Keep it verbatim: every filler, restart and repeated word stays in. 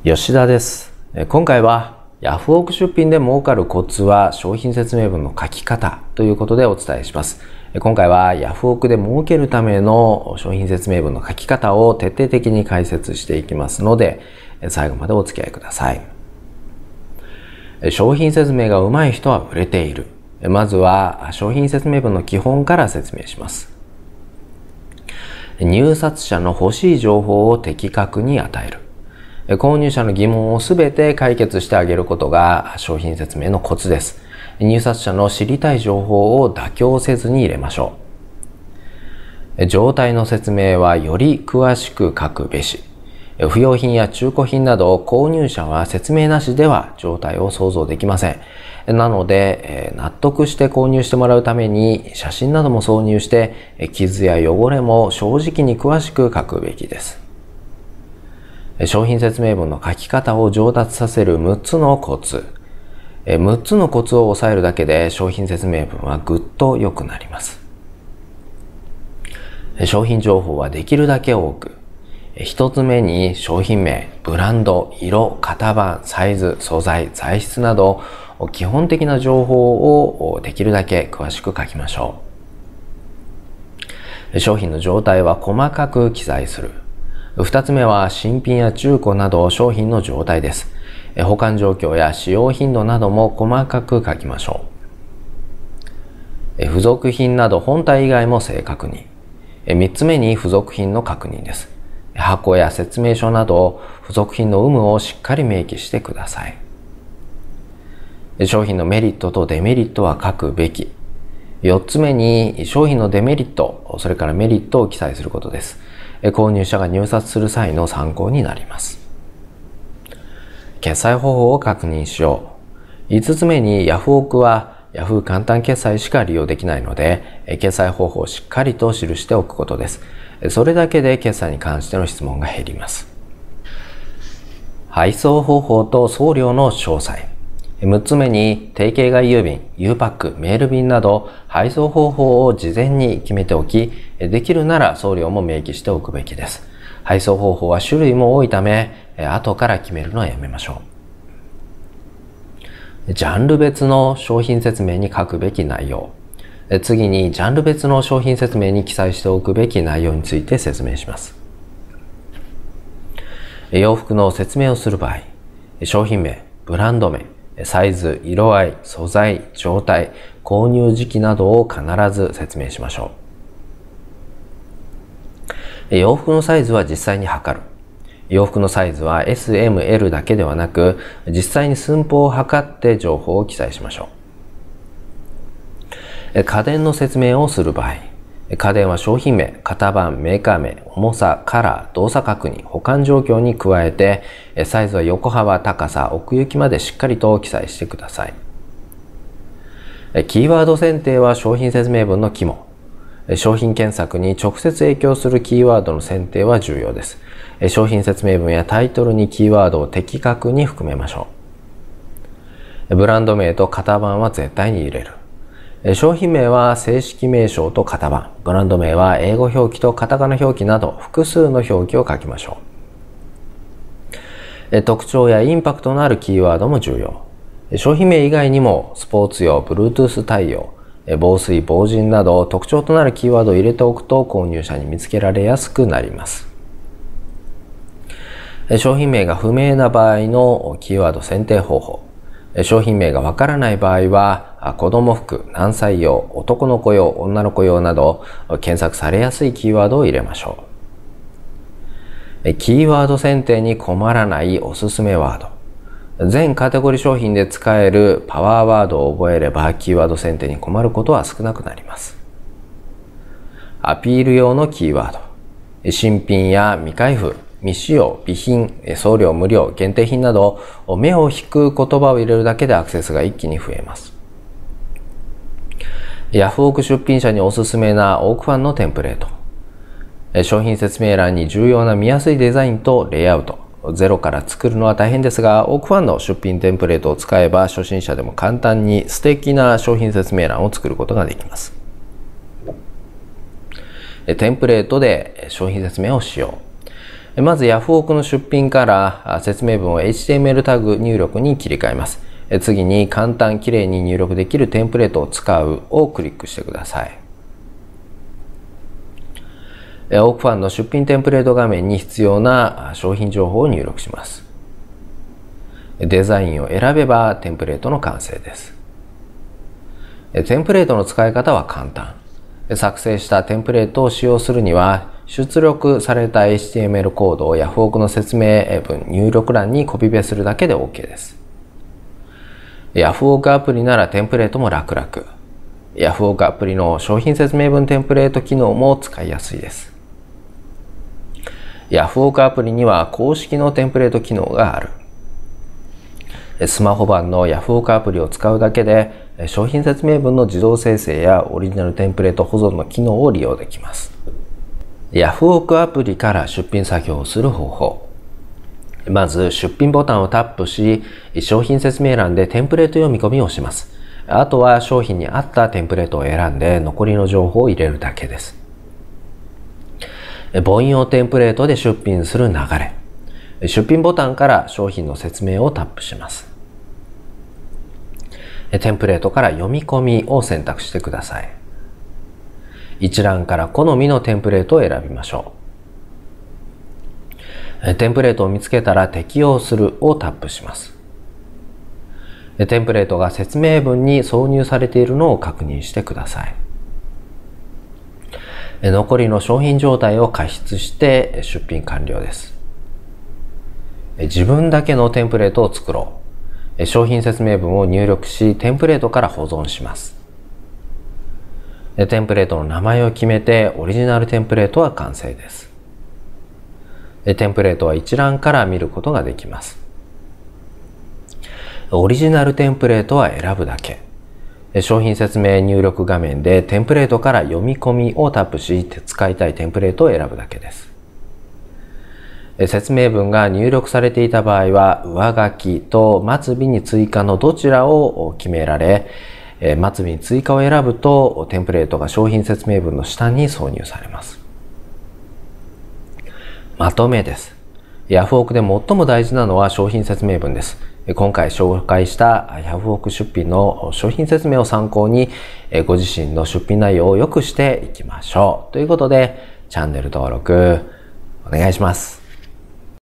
吉田です。今回はヤフオク出品で儲かるコツは商品説明文の書き方ということでお伝えします。今回はヤフオクで儲けるための商品説明文の書き方を徹底的に解説していきますので、最後までお付き合いください。商品説明が上手い人は売れている。まずは商品説明文の基本から説明します。入札者の欲しい情報を的確に与える。購入者の疑問をすべて解決してあげることが商品説明のコツです。入札者の知りたい情報を妥協せずに入れましょう。状態の説明はより詳しく書くべし。不用品や中古品など購入者は説明なしでは状態を想像できません。なので、納得して購入してもらうために写真なども挿入して傷や汚れも正直に詳しく書くべきです。商品説明文の書き方を上達させるむっつのコツ。むっつのコツを押さえるだけで商品説明文はぐっと良くなります。商品情報はできるだけ多く。一つ目に商品名、ブランド、色、型番、サイズ、素材、材質など基本的な情報をできるだけ詳しく書きましょう。商品の状態は細かく記載する。二つ目は新品や中古など商品の状態です。保管状況や使用頻度なども細かく書きましょう。付属品など本体以外も正確に。三つ目に付属品の確認です。箱や説明書など付属品の有無をしっかり明記してください。商品のメリットとデメリットは書くべき。四つ目に商品のデメリット、それからメリットを記載することです。購入者が入札する際の参考になります。決済方法を確認しよう。五つ目にヤフオクはヤフー簡単決済しか利用できないので、決済方法をしっかりと記しておくことです。それだけで決済に関しての質問が減ります。配送方法と送料の詳細。六つ目に定型外郵便、U パック、メール便など配送方法を事前に決めておき、できるなら送料も明記しておくべきです。配送方法は種類も多いため、後から決めるのはやめましょう。ジャンル別の商品説明に書くべき内容。次にジャンル別の商品説明に記載しておくべき内容について説明します。洋服の説明をする場合、商品名、ブランド名、サイズ、色合い、素材、状態、購入時期などを必ず説明しましょう。洋服のサイズは実際に測る。洋服のサイズは エスエムエル だけではなく、実際に寸法を測って情報を記載しましょう。家電の説明をする場合、家電は商品名、型番、メーカー名、重さ、カラー、動作確認、保管状況に加えて、サイズは横幅、高さ、奥行きまでしっかりと記載してください。キーワード選定は商品説明文の肝。商品検索に直接影響するキーワードの選定は重要です。商品説明文やタイトルにキーワードを的確に含めましょう。ブランド名と型番は絶対に入れる。商品名は正式名称と型番、ブランド名は英語表記とカタカナ表記など複数の表記を書きましょう。特徴やインパクトのあるキーワードも重要。商品名以外にもスポーツ用、Bluetooth 対応、防水、防塵など特徴となるキーワードを入れておくと購入者に見つけられやすくなります。商品名が不明な場合のキーワード選定方法。商品名がわからない場合は、子供服、何歳用、男の子用、女の子用など、検索されやすいキーワードを入れましょう。キーワード選定に困らないおすすめワード。全カテゴリー商品で使えるパワーワードを覚えれば、キーワード選定に困ることは少なくなります。アピール用のキーワード。新品や未開封、未使用、備品、送料無料、限定品など目を引く言葉を入れるだけでアクセスが一気に増えます。ヤフオク出品者におすすめなオークファンのテンプレート。商品説明欄に重要な見やすいデザインとレイアウト。ゼロから作るのは大変ですが、オークファンの出品テンプレートを使えば初心者でも簡単に素敵な商品説明欄を作ることができます。テンプレートで商品説明をしよう。 まずヤフオクの出品から説明文を エイチティーエムエル タグ入力に切り替えます。次に簡単きれいに入力できるテンプレートを使うをクリックしてください。オークファンの出品テンプレート画面に必要な商品情報を入力します。デザインを選べばテンプレートの完成です。テンプレートの使い方は簡単。作成したテンプレートを使用するには、出力された エイチティーエムエル コードをヤフオクの説明文入力欄にコピペするだけで OK です。ヤフオクアプリならテンプレートも楽々。ヤフオクアプリの商品説明文テンプレート機能も使いやすいです。ヤフオクアプリには公式のテンプレート機能がある。スマホ版のヤフオクアプリを使うだけで商品説明文の自動生成やオリジナルテンプレート保存の機能を利用できます。ヤフオクアプリから出品作業をする方法。まず出品ボタンをタップし、商品説明欄でテンプレート読み込みをします。あとは商品に合ったテンプレートを選んで残りの情報を入れるだけです。母音用テンプレートで出品する流れ。出品ボタンから商品の説明をタップします。テンプレートから読み込みを選択してください。一覧から好みのテンプレートを選びましょう。テンプレートを見つけたら適用するをタップします。テンプレートが説明文に挿入されているのを確認してください。残りの商品状態を加筆して出品完了です。自分だけのテンプレートを作ろう。商品説明文を入力し、テンプレートから保存します。テンプレートの名前を決めて、オリジナルテンプレートは完成です。テンプレートは一覧から見ることができます。オリジナルテンプレートは選ぶだけ。商品説明入力画面でテンプレートから読み込みをタップし、使いたいテンプレートを選ぶだけです。説明文が入力されていた場合は、上書きと末尾に追加のどちらを決められ、末尾に追加を選ぶと、テンプレートが商品説明文の下に挿入されます。まとめです。ヤフオクで最も大事なのは商品説明文です。今回紹介したヤフオク出品の商品説明を参考に、ご自身の出品内容を良くしていきましょう。ということで、チャンネル登録お願いします。